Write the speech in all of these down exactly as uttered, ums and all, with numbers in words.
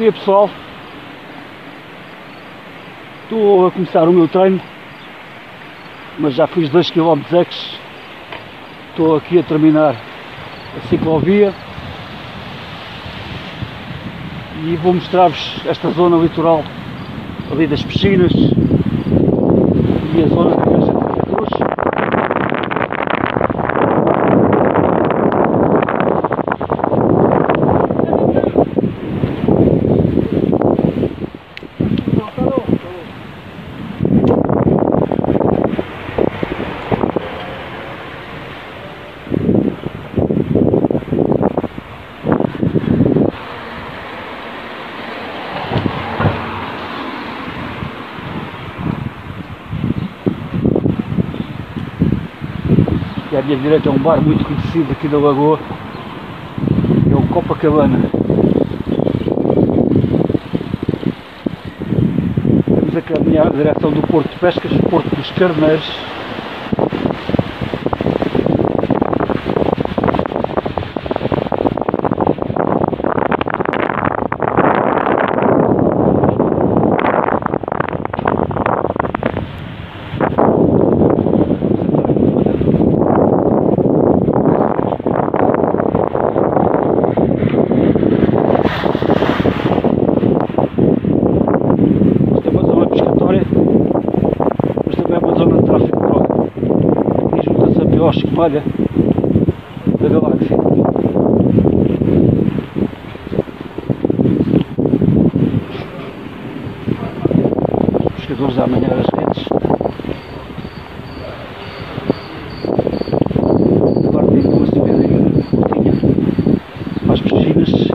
dia pessoal, estou a começar o meu treino, mas já fiz dois quilómetros ex, estou aqui a terminar a ciclovia e vou mostrar-vos esta zona litoral ali das piscinas e a zona da Igreja de Santa Cruz. E à minha direita é um bar muito conhecido aqui da Lagoa, é o Copacabana. Estamos a caminhar na direção do Porto de Pescas, Porto dos Carneiros. Olha, da galáxia. Os pescadores a amanhar as redes. Agora tem uma subidinha curtinha para as piscinas.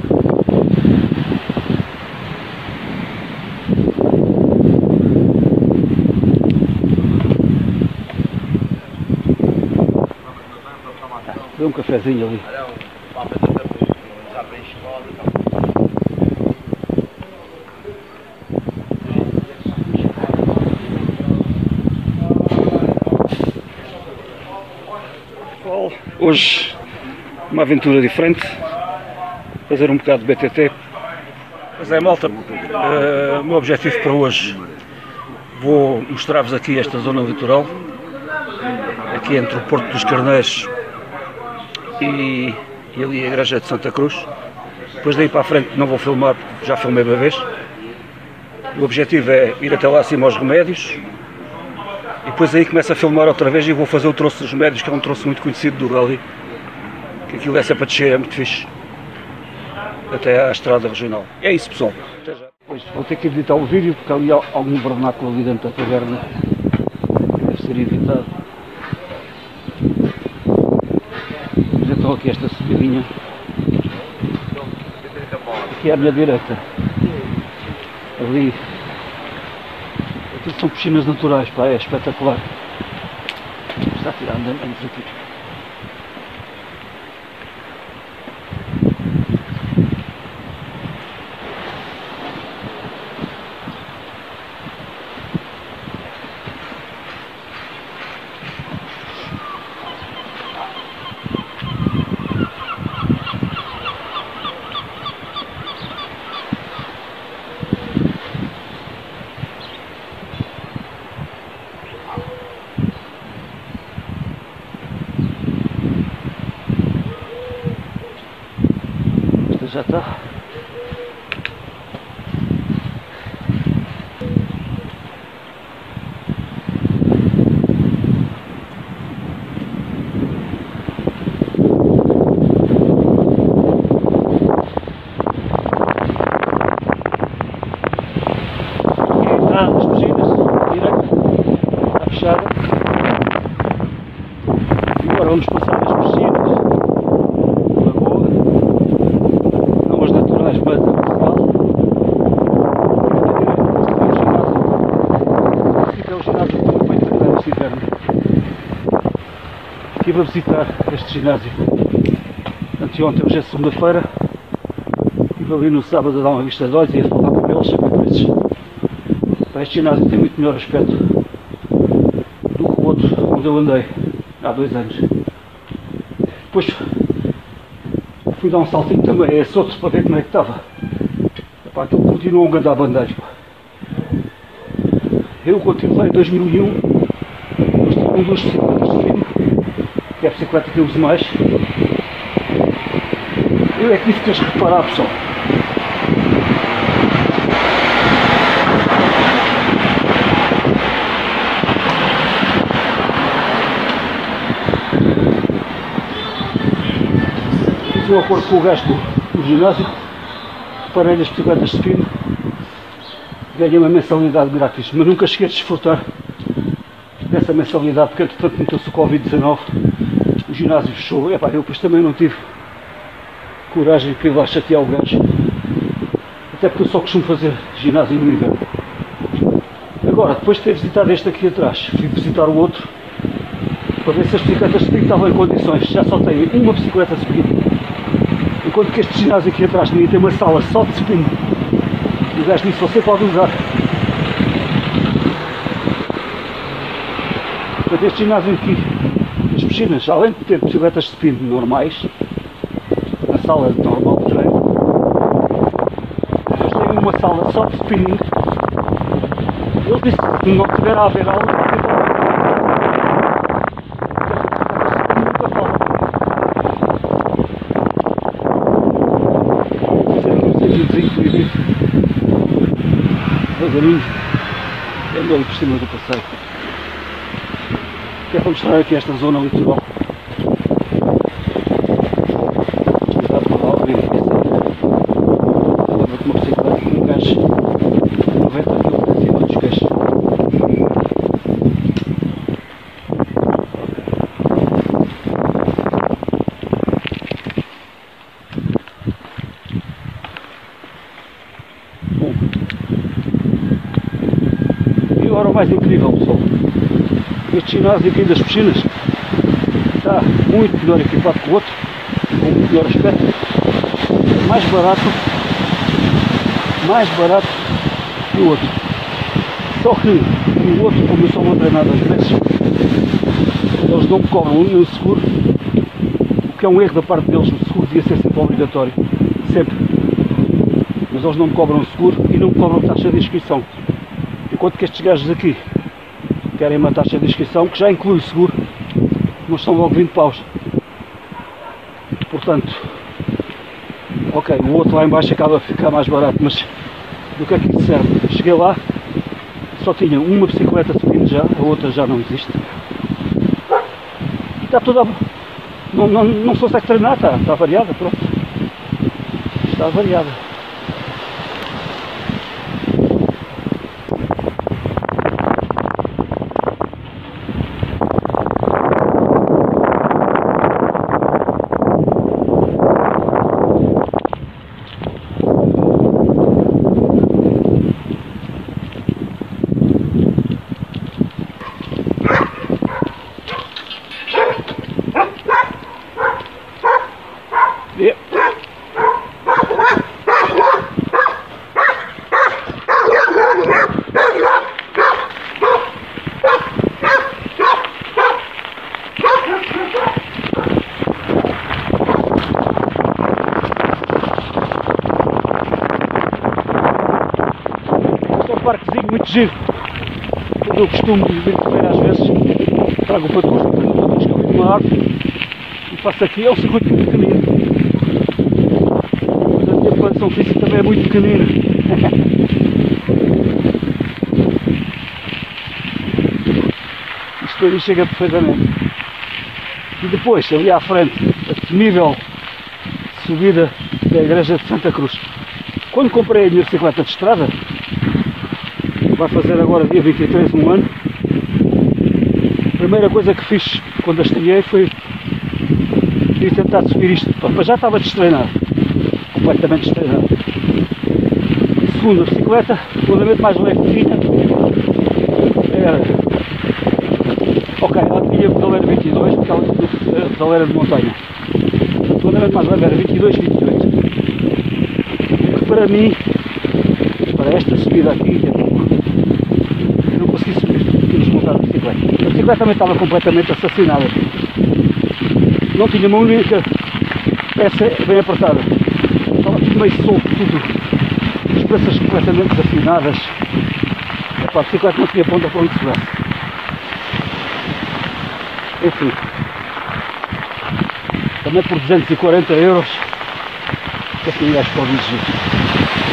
Dê um cafezinho ali. Hoje uma aventura diferente, fazer um bocado de B T T. Mas é, malta, uh, o meu objetivo para hoje, vou mostrar-vos aqui esta zona litoral, aqui entre o Porto dos Carneiros e, e ali a Igreja de Santa Cruz. Depois daí para a frente não vou filmar, porque já filmei uma vez. O objetivo é ir até lá acima aos remédios e depois aí começo a filmar outra vez e vou fazer o troço dos remédios, que é um troço muito conhecido do rally, que aquilo é sempre a descer, é muito fixe, até à estrada regional. É isso, pessoal. Até já. Pois, vou ter que editar o vídeo porque ali há algum vernáculo ali dentro da taverna que deve ser evitado. Então aqui esta subidinha, aqui à minha direita, ali, aqui são piscinas naturais, pá, é espetacular, está a tirar andamentos aqui. Já está. Ah, as piscinas, direita, está fechada. E agora vamos passar as piscinas. Estive a visitar este ginásio anteontem, hoje é segunda-feira, estive ali no sábado a dar uma vista de olhos e a falar com eles sobre preços. Este ginásio tem muito melhor aspecto do que o outro onde eu andei há dois anos. Depois fui dar um saltinho também a esse outro para ver como é que estava. Epá, aquilo continua um andar bandagem. Eu continuo lá em dois mil e um, nós tínhamos duas bicicletas de fino, que é a bicicleta que eu uso mais. Eu é que disse que tens que reparar, pessoal. Fiz um acordo com o gajo do, do ginásio, reparei as bicicletas de fino, ganhei uma mensalidade grátis, mas nunca cheguei a desfrutar dessa mensalidade, porque entretanto meteu-se o Covid dezanove, o ginásio fechou. E, epá, eu depois também não tive coragem para ir lá chatear o gajo, até porque eu só costumo fazer ginásio no inverno. Agora, depois de ter visitado este aqui atrás, fui visitar o outro, para ver se as bicicletas de spin estavam em condições. Já só tenho uma bicicleta de spin, enquanto que este ginásio aqui atrás de mim tem uma sala só de spin. O gajo disse: você pode usar. Portanto, este ginásio aqui, as piscinas, além de ter bicicletas de spin normais, na sala normal de treino, depois tem uma sala só de spinning. Ele disse que se não tiver a haver aula, nunca fala. Devagarinho, ando ali por cima do passeio, que é para mostrar aqui esta zona litoral. Cuidado para lá, abrir aqui essa. Estava com uma bicicleta com um gajo noventa quilômetros em cima dos queixos. Agora o mais incrível, pessoal, este ginásio aqui das piscinas está muito melhor equipado que o outro, com muito melhor aspecto, mais barato, mais barato que o outro. Só que o outro, como eu só vou treinar às vezes, eles não me cobram nenhum seguro, o que é um erro da parte deles. O seguro devia ser sempre obrigatório, sempre, mas eles não me cobram seguro e não me cobram taxa de inscrição. Enquanto que estes gajos aqui querem uma taxa de inscrição que já inclui o seguro, mas são logo vinte paus. Portanto, ok, o outro lá em baixo acaba a ficar mais barato, mas do que é que isso serve? Cheguei lá, só tinha uma bicicleta subindo já, a outra já não existe. Está toda... Não, não, não se consegue treinar, está, está variada, pronto. Está variada. Yep. Este é um parquezinho muito giro. Eu costumo vir correr às vezes, trago o patusco, trago o patusco ali de uma árvore e faço aqui, é um circuito muito pequenino. Mas a minha preparação física também é muito pequenina. Isto aí chega perfeitamente. E depois, ali à frente, a temível subida da igreja de Santa Cruz. Quando comprei a minha bicicleta de estrada, vai fazer agora dia vinte e três um ano, a primeira coisa que fiz quando a estreiei foi ir tentar subir isto. Mas já estava destreinado, completamente destreinado. Segundo, a bicicleta, o andamento mais leve que tinha era, ok, ela tinha pedaleira vinte e dois, porque ela tinha pedaleira de montanha. O andamento mais leve era vinte e dois, vinte e oito. O que para mim, para esta subida aqui, eu não consegui subir, tinha desmontar a bicicleta. A bicicleta também estava completamente assassinada. Não tinha uma única peça bem apertada. Estava tudo meio solto, tudo cabeças completamente desafinadas. Epá, a bicicleta não tinha ponta para onde se vai. Enfim. Também por duzentos e quarenta euros. O que é que um gajo pode exigir?